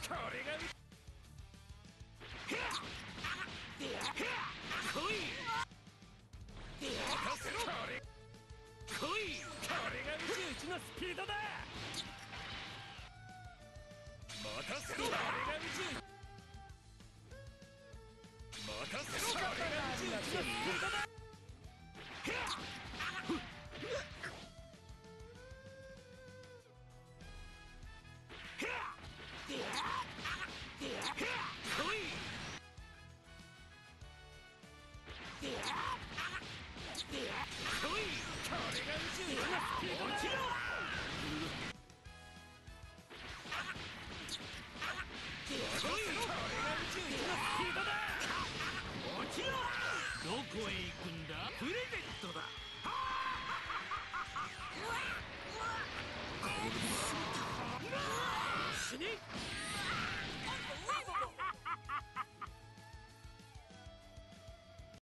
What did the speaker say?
れが来い。任せろ。来い。これが宇宙一のスピードだ。任せろ。これが宇宙。任せろ。これが宇宙一のスピードだ。